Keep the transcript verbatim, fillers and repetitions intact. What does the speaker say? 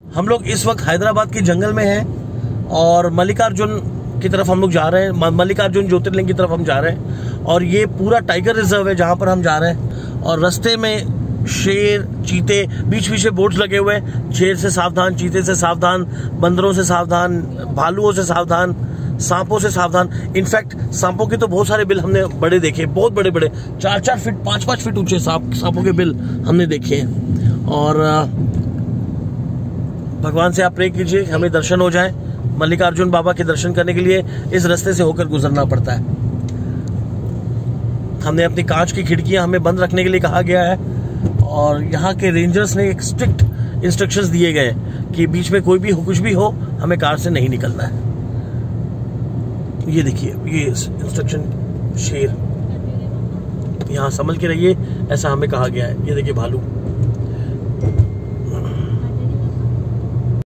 हम लोग इस वक्त हैदराबाद के जंगल में हैं और मल्लिकार्जुन की तरफ हम लोग जा रहे हैं। मल्लिकार्जुन ज्योतिर्लिंग की तरफ हम जा रहे हैं और ये पूरा टाइगर रिजर्व है जहाँ पर हम जा रहे हैं। और रास्ते में शेर, चीते, बीच बीच में बोर्ड्स लगे हुए हैं, शेर से सावधान, चीते से सावधान, बंदरों से सावधान, भालुओं से सावधान, सांपों से सावधान। इनफैक्ट सांपों के तो बहुत सारे बिल हमने बड़े देखे, बहुत बड़े बड़े, चार चार फीट पाँच पाँच फीट ऊंचे सांप सांपों के बिल हमने देखे हैं। और भगवान से आप प्रे कीजिए हमें दर्शन हो जाए। मल्लिकार्जुन बाबा के दर्शन करने के लिए इस रास्ते से होकर गुजरना पड़ता है। हमने अपनी कांच की खिड़कियां हमें बंद रखने के लिए कहा गया है और यहाँ के रेंजर्स ने एक स्ट्रिक्ट इंस्ट्रक्शंस दिए गए कि बीच में कोई भी कुछ भी हो हमें कार से नहीं निकलना है। ये देखिए, ये इंस्ट्रक्शन, शेर, यहाँ संभल के रहिए, ऐसा हमें कहा गया है। ये देखिए भालू।